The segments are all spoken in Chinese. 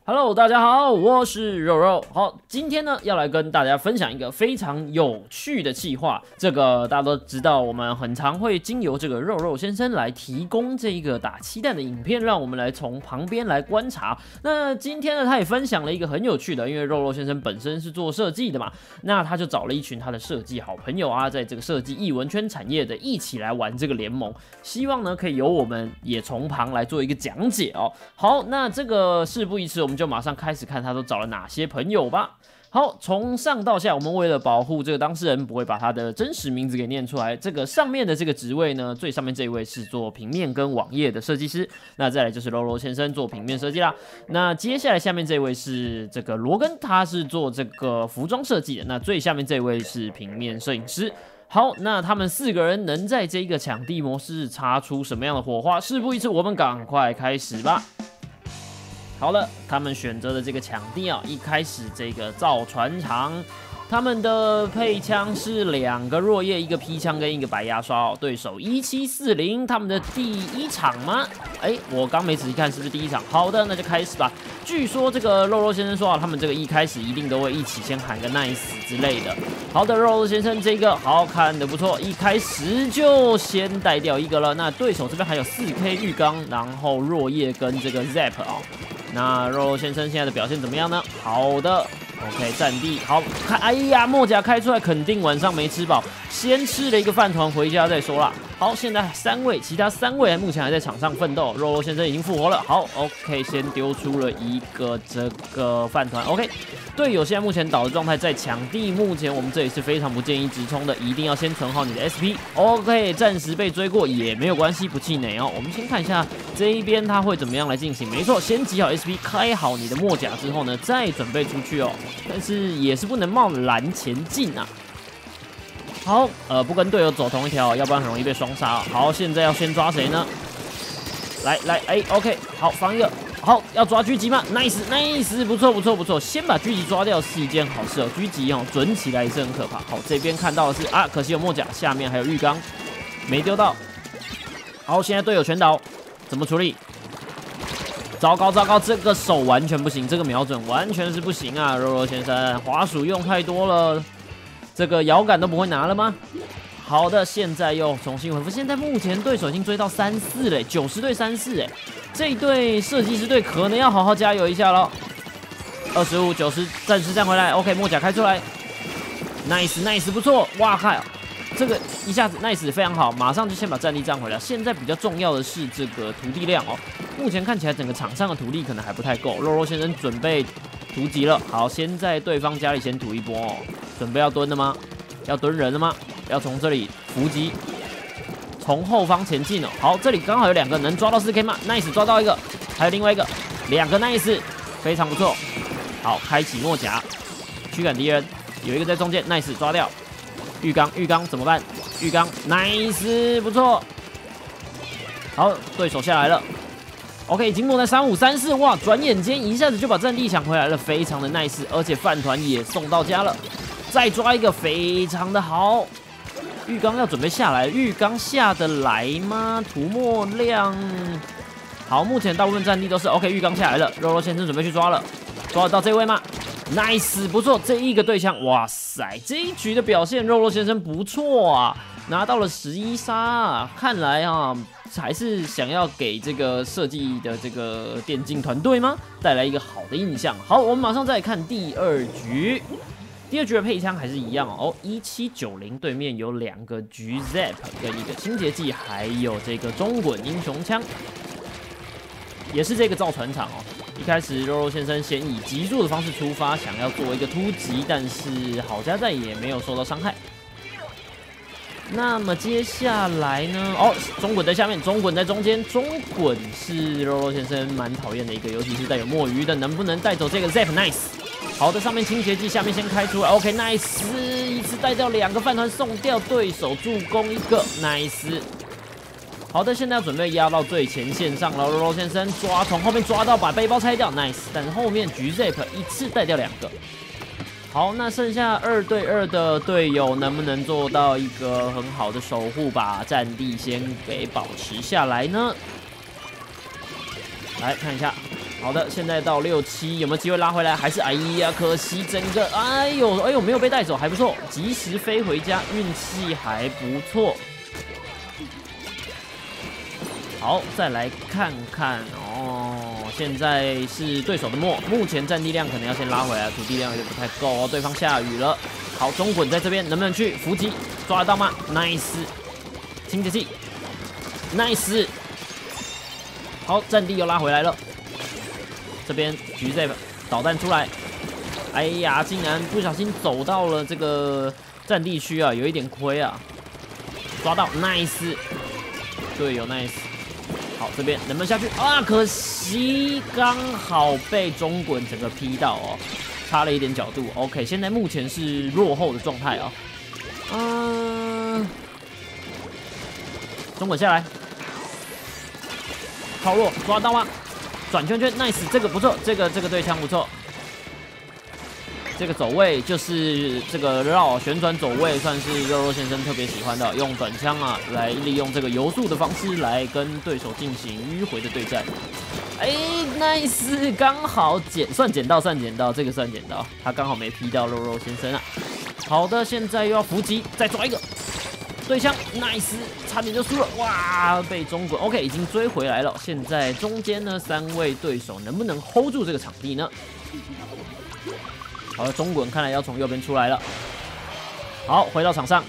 Hello， 大家好，我是肉肉。好，今天呢要来跟大家分享一个非常有趣的企划。这个大家都知道，我们很常会经由这个肉肉先生来提供这个打气弹的影片，让我们来从旁边来观察。那今天呢，他也分享了一个很有趣的，因为肉肉先生本身是做设计的嘛，那他就找了一群他的设计好朋友啊，在这个设计艺文圈产业的一起来玩这个联盟，希望呢可以由我们也从旁来做一个讲解哦。好，那这个事不宜迟，我们就马上开始看他都找了哪些朋友吧。好，从上到下，我们为了保护这个当事人不会把他的真实名字给念出来，这个上面的这个职位呢，最上面这一位是做平面跟网页的设计师，那再来就是柔柔先生做平面设计啦。那接下来下面这位是这个罗根，他是做这个服装设计的。那最下面这位是平面摄影师。好，那他们4个人能在这个抢地模式擦出什么样的火花？事不宜迟，我们赶快开始吧。好了，他们选择的这个抢地啊，一开始这个造船厂，他们的配枪是2个落叶，1个劈枪跟1个白牙刷哦。对手1740，他们的第1场吗？我刚没仔细看是不是第1场？好的，那就开始吧。据说这个肉肉先生说啊，他们这个一开始一定都会一起先喊个 nice 之类的。好的，肉肉先生这个好看的不错，一开始就先带掉1个了。那对手这边还有4K 浴缸，然后落叶跟这个 Zap 哦。那肉肉先生现在的表现怎么样呢？好的 ，OK， 战地好看。哎呀，墨甲开出来，肯定晚上没吃饱，先吃了一个饭团回家再说啦。好，现在3位，其他3位目前还在场上奋斗。肉肉先生已经复活了。好 ，OK， 先丢出了一个这个饭团。OK， 队友现在目前倒的状态在抢地，目前我们这里是非常不建议直冲的，一定要先存好你的 SP。OK， 暂时被追过也没有关系，不气馁哦。我们先看一下这一边他会怎么样来进行。没错，先集好 SP， 开好你的墨甲之后呢，再准备出去哦。但是也是不能贸然前进啊。好，不跟队友走同一条，要不然很容易被双杀哦。好，现在要先抓谁呢？来，OK， 好，防一个。好，要抓狙击吗 ？Nice， 不错，先把狙击抓掉是一件好事哦。狙击哦，准起来也是很可怕。好，这边看到的是啊，可惜有墨甲，下面还有浴缸，没丢到。好，现在队友全倒，怎么处理？糟糕，这个手完全不行，这个瞄准完全是不行啊！肉肉先生，滑鼠用太多了，这个摇杆都不会拿了吗？好的，现在又重新回复。现在目前对手已经追到3-4了，90对34，这一队设计师队可能要好好加油一下咯。25、90，暂时站回来。OK， 墨甲开出来 ，nice， 不错，哇靠！这个一下子 nice 非常好，马上就先把战力占回来。现在比较重要的是这个土地量哦，目前看起来整个场上的土地可能还不太够。肉肉先生准备突击了，好，先在对方家里先土一波哦，准备要蹲了吗？要蹲人了吗？要从这里伏击，从后方前进哦。好，这里刚好有2个，能抓到4K 吗 ？nice， 抓到1个，还有另外一个，2个 nice， 非常不错。好，开启墨甲，驱赶敌人，有1个在中间 ，nice， 抓掉。浴缸怎么办？浴缸 nice， 不错。好，对手下来了。OK， 已经落在35、34，哇！转眼间一下子就把阵地抢回来了，非常的 nice， 而且饭团也送到家了。再抓一个，非常的好。浴缸要准备下来，浴缸下得来吗？涂抹量好，目前大部分战地都是 OK， 浴缸下来了，肉肉先生准备去抓了，抓得到这位吗？Nice， 不错，这1个对枪，哇塞，这一局的表现，肉肉先生不错啊，拿到了11杀啊，看来啊，还是想要给这个设计的这个电竞团队吗，带来一个好的印象。好，我们马上再来看第2局。第2局的配枪还是一样哦，1790对面有2个橘 Zap 跟1个清洁剂，还有这个中滚英雄枪，也是这个造船厂哦。一开始肉肉先生先以急速的方式出发，想要做一个突击，但是好家在也没有受到伤害。那么接下来呢？哦，中滚在下面，中滚在中间，中滚是肉肉先生蛮讨厌的一个，尤其是带有墨鱼的，能不能带走这个 Zap Nice？ 好的，上面清洁剂，下面先开出来 ，OK Nice， 一次带掉2个饭团，送掉对手助攻1个 Nice。好的，现在要准备压到最前线上了，肉肉先生抓，从后面抓到把背包拆掉 ，nice。但是后面橘 Zap 一次带掉2个。好，那剩下2对2的队友能不能做到一个很好的守护，把战地先给保持下来呢？来看一下， 好的，现在到6、7，有没有机会拉回来？还是哎呀，可惜整个哎呦没有被带走，还不错，及时飞回家，运气还不错。好，再来看看哦，现在是对手的目前战地量可能要先拉回来，土地量有点不太够哦，对方下雨了。好，中滚在这边能不能去伏击？抓得到吗 ？Nice， 清洁剂 ，Nice。好，战地又拉回来了。这边橘 Z 导弹出来，哎呀，竟然不小心走到了这个战地区啊，有一点亏啊。抓到 ，Nice， 队友 Nice。好，这边能不能下去啊？可惜刚好被中滚整个劈到哦，差了一点角度。OK， 现在目前是落后的状态啊。中滚下来，靠弱，抓得到吗？转圈圈 ，nice， 这个不错，这个对枪不错。这个走位就是这个绕旋转走位，算是肉肉先生特别喜欢的，用短枪啊来利用这个游速的方式来跟对手进行迂回的对战。哎 ，nice， 刚好算捡到，这个算捡到，他刚好没劈到肉肉先生啊。好的，现在又要伏击，再抓一个。对枪 ，nice， 差点就输了，哇，被中滚 ，OK， 已经追回来了。现在中间呢，3位对手能不能 hold 住这个场地呢？好了，中滚看来要从右边出来了。好，回到场上，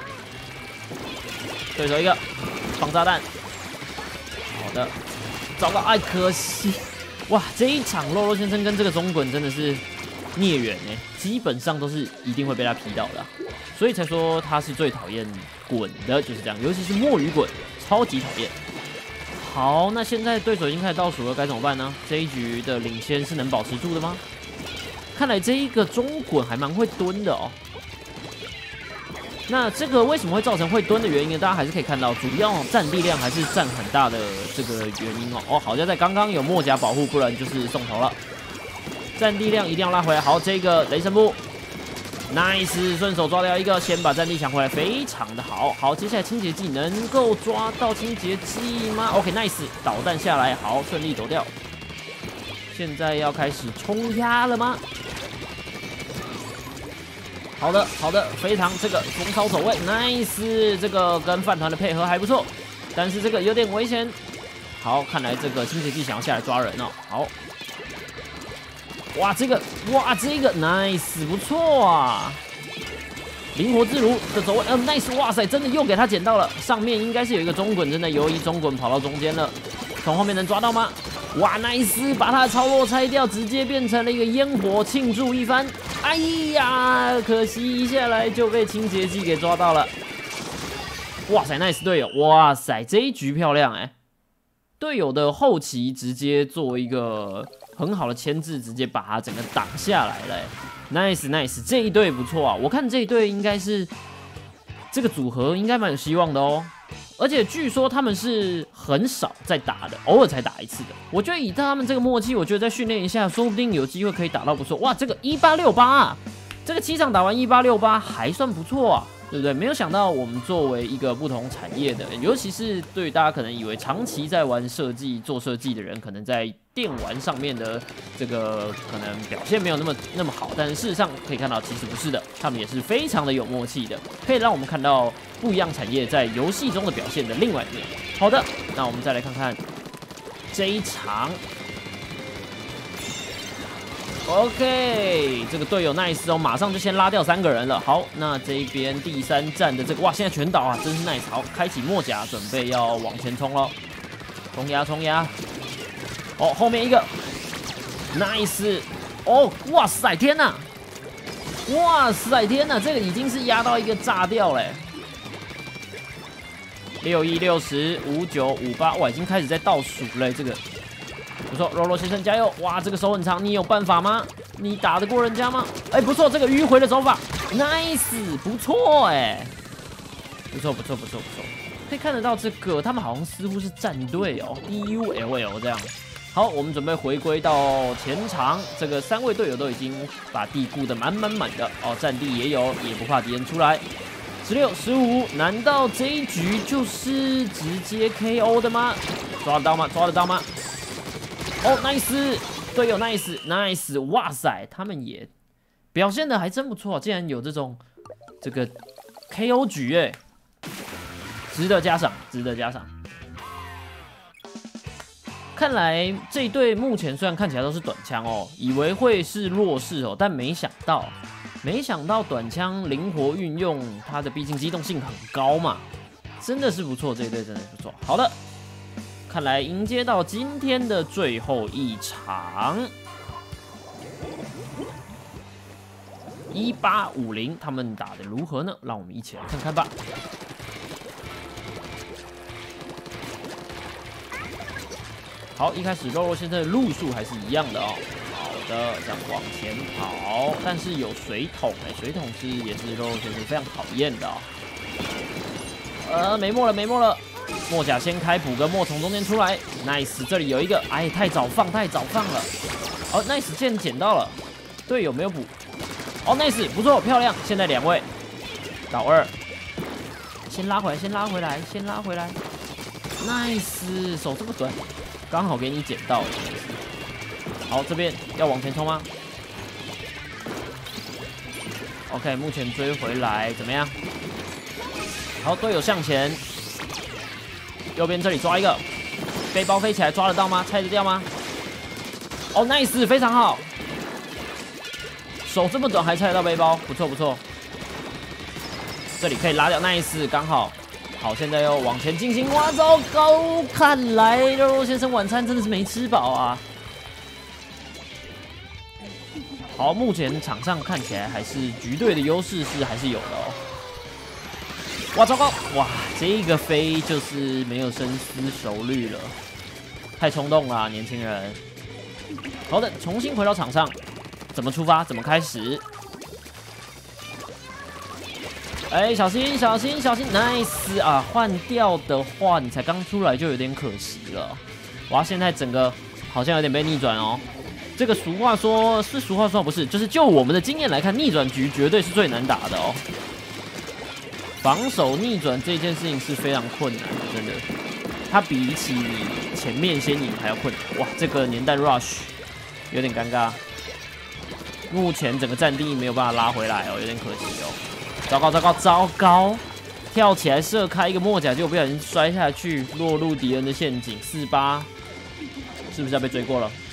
对手一个放炸弹，好的，糟糕，哎，可惜，哇，这一场肉肉先生跟这个中滚真的是孽缘哎，基本上都是一定会被他劈到的。所以才说他是最讨厌滚的，就是这样，尤其是墨鱼滚，超级讨厌。好，那现在对手已经开始倒数了，该怎么办呢？这一局的领先是能保持住的吗？看来这一个中滚还蛮会蹲的哦。那这个为什么会造成会蹲的原因呢？大家还是可以看到，主要战地量还是占很大的这个原因哦。哦，好在在刚刚有墨甲保护，不然就是送头了。战地量一定要拉回来。好，这个雷神步。Nice， 顺手抓掉一个，先把战地抢回来，非常的好。好，接下来清洁剂能够抓到清洁剂吗 ？OK，Nice， 导弹下来，好，顺利躲掉。现在要开始冲压了吗？好的，非常这个风骚走位 ，Nice， 这个跟饭团的配合还不错，但是这个有点危险。好，看来这个清洁剂想要下来抓人哦。好。哇，这个 nice， 不错啊，灵活自如的走位，nice， 哇塞，真的又给他捡到了。上面应该是有一个中滚，真的游移中滚跑到中间了，从后面能抓到吗？哇 ，nice， 把他的超弱拆掉，直接变成了一个烟火，庆祝一番。哎呀，可惜一下来就被清洁剂给抓到了。哇塞 ，nice 队友，哇塞，这一局漂亮哎，队友的后期直接做一个很好的牵制，直接把他整个挡下来了。Nice， 这一队不错啊！我看这一队应该是这个组合应该蛮有希望的哦。而且据说他们是很少在打的，偶尔才打一次的。我觉得以他们这个默契，我觉得再训练一下，说不定有机会可以打到不错。哇，这个1868啊，这个7场打完1868还算不错啊。对不对？没有想到我们作为一个不同产业的，尤其是对于大家可能以为长期在玩设计、做设计的人，可能在电玩上面的这个可能表现没有那么好，但是事实上可以看到，其实不是的，他们也是非常的有默契的，可以让我们看到不一样产业在游戏中的表现的另外一面。好的，那我们再来看看这一场。OK， 这个队友 nice 哦，马上就先拉掉3个人了。好，那这一边第3站的这个，哇，现在全倒啊，真是 nice。好，开启墨甲，准备要往前冲了，冲压。哦，后面一个 nice， 哦，哇塞，天哪，这个已经是压到一个炸掉嘞。61、60、59、58，哇，已经开始在倒数了，这个。不错，肉肉先生加油！哇，这个手很长，你有办法吗？你打得过人家吗？哎，不错，这个迂回的走法 ，nice， 不错哎，不错，可以看得到这个，他们好像似乎是战队哦 ，DULL 这样。好，我们准备回归到前场，这个3位队友都已经把地顾得满的哦，战地也有，也不怕敌人出来。16、15，难道这一局就是直接 KO 的吗？抓得到吗？ 哦 ，nice， 队友 nice， 哇塞，他们也表现的还真不错，竟然有这个 KO 局哎，值得嘉赏，值得嘉赏。看来这一队目前虽然看起来都是短枪哦，以为会是弱势哦，但没想到短枪灵活运用，它的毕竟机动性很高嘛，真的是不错，这一队真的是不错。好的，看来迎接到今天的最后一场1850，他们打得如何呢？让我们一起来看看吧。好，一开始肉肉先生的路数还是一样的哦。好的，这样往前跑，但是有水桶哎，水桶也是肉肉先生非常讨厌的哦。没墨了，墨甲先开，补个墨从中间出来 ，nice， 这里有一个，哎，太早放了。哦 ，nice， 剑捡到了，队友没有补。哦 ，nice， 不错，漂亮，现在2位，倒2，先拉回来 ，nice， 手这么短。刚好给你捡到了，好，这边要往前冲吗 ？OK， 目前追回来怎么样？好，队友向前，右边这里抓一个，背包飞起来抓得到吗？拆得掉吗？哦 ，nice， 非常好，手这么短还拆得到背包，不错。这里可以拉掉 ，nice， 刚好。好，现在又往前进行，哇，糟糕！看来肉肉先生晚餐真的是没吃饱啊。好，目前场上看起来还是局队的优势还是有的哦。哇，糟糕！哇，这个飞就是没有深思熟虑了，太冲动了，年轻人。好的，重新回到场上，怎么出发？怎么开始？哎，小心 ，nice 啊！换掉的话，你才刚出来就有点可惜了。哇，现在整个好像有点被逆转哦。这个俗话说不是，就是就我们的经验来看，逆转局绝对是最难打的哦。防守逆转这件事情是非常困难的，真的。它比起你前面先赢还要困难。哇，这个年代 rush 有点尴尬。目前整个战地没有办法拉回来哦，有点可惜哦。糟糕！跳起来射开一个墨甲，结果不小心摔下去，落入敌人的陷阱。48，是不是要被追过了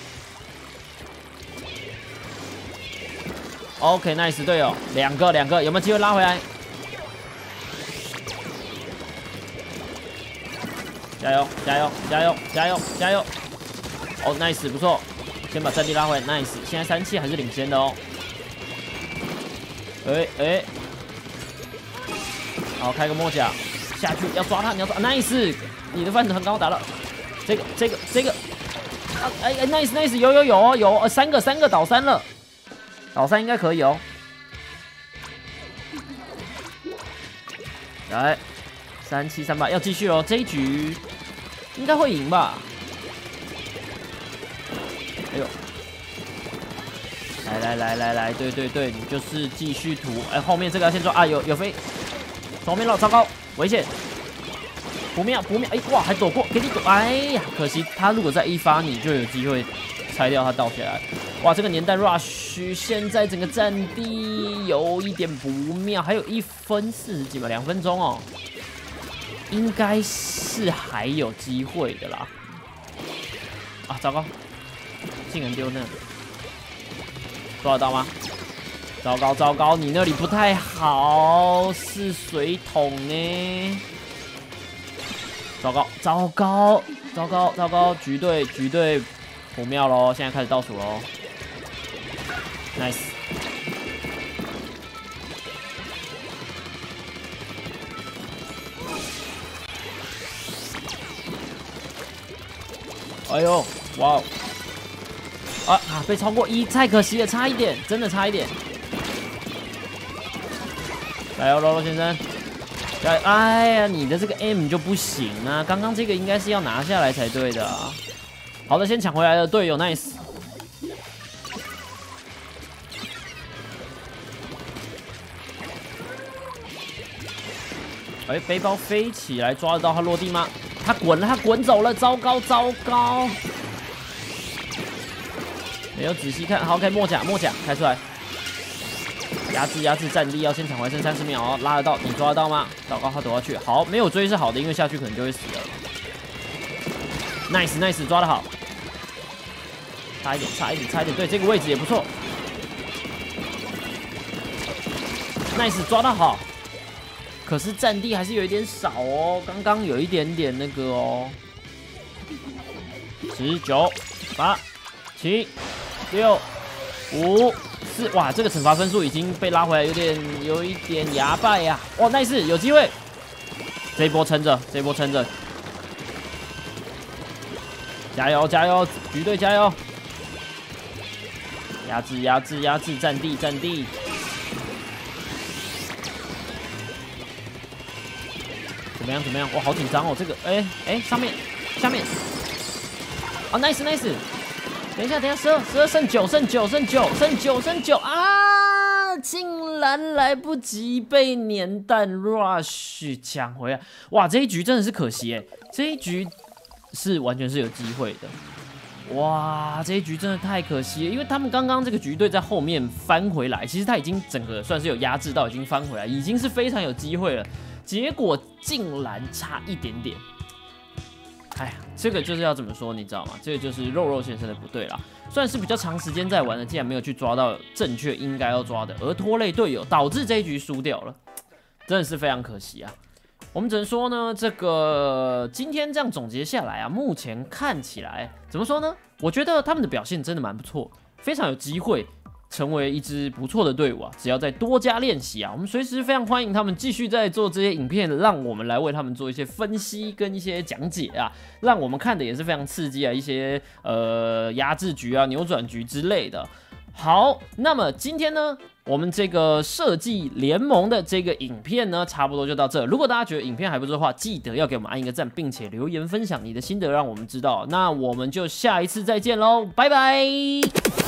？OK，nice， 队友，两个，有没有机会拉回来？加油！哦 ，nice， 不错，先把战地拉回来 ，nice。现在3-7还是领先的哦。哎。好，开个墨甲下去，要抓他，你要抓 ，nice， 你的饭很高打了，这个，哎 ，nice， 有，3个倒3了，倒3应该可以哦。来，3-7-3-8，要继续哦，这一局应该会赢吧？哎呦，来，对，你就是继续涂，哎，后面这个要先抓啊，有飞。从后面绕，糟糕，危险！不妙！哎，哇，还躲过，给你躲！哎呀，可惜他如果再一发，你就有机会拆掉他倒下来。哇，这个年代 rush 现在整个战地有一点不妙，还有1分40几吧，2分钟哦，应该是还有机会的啦。啊，糟糕，竟然丢那，抓得到吗？糟糕，你那里不太好，是水桶呢。糟糕，局队不妙喽，现在开始倒数喽。nice。哎呦，哇哦！被超过1，太可惜了，差一点，真的差一点。加油，肉肉先生！哎呀，你的这个 M 就不行啊！刚刚这个应该是要拿下来才对的啊。好的，先抢回来的队友 ，nice。哎，背包飞起来，抓得到他落地吗？他滚走了，糟糕！ 没有仔细看，好，开末甲开出来，压制战力要先抢回剩30秒哦，拉得到，你抓得到吗？糟糕，他躲下去，好，没有追是好的，因为下去可能就会死了。nice， 抓得好，差一点，对，这个位置也不错。nice， 抓得好，可是战地还是有一点少哦，刚刚有一点点那个哦。19、8、7、6、5、4，哇，这个惩罚分数已经被拉回来，有一点牙败呀。哇 ，nice， 有机会，这一波撑着，加油，局队加油，压制，战地，怎么样？哇，好紧张哦，这个，下面，啊 ，nice， 等一下，12剩9啊！竟然来不及被粘弹 rush 抢回来，哇，这一局真的是可惜哎，这一局是完全是有机会的，哇，这一局真的太可惜了，因为他们刚刚这个局队在后面翻回来，其实他已经整个算是有压制到，已经翻回来，已经是非常有机会了，结果竟然差一点点。哎呀，这个就是要怎么说，你知道吗？这个就是肉肉先生的不对啦。算是比较长时间在玩的，竟然没有去抓到正确应该要抓的，而拖累队友，导致这一局输掉了，真的是非常可惜啊。我们只能说呢，这个今天这样总结下来啊，目前看起来怎么说呢？我觉得他们的表现真的蛮不错，非常有机会成为一支不错的队伍啊！只要再多加练习啊，我们随时非常欢迎他们继续在做这些影片，让我们来为他们做一些分析跟一些讲解啊，让我们看的也是非常刺激啊，一些压制局啊、扭转局之类的。好，那么今天呢，我们这个设计联盟的这个影片呢，差不多就到这。如果大家觉得影片还不错的话，记得要给我们按一个赞，并且留言分享你的心得，让我们知道。那我们就下一次再见喽，拜拜。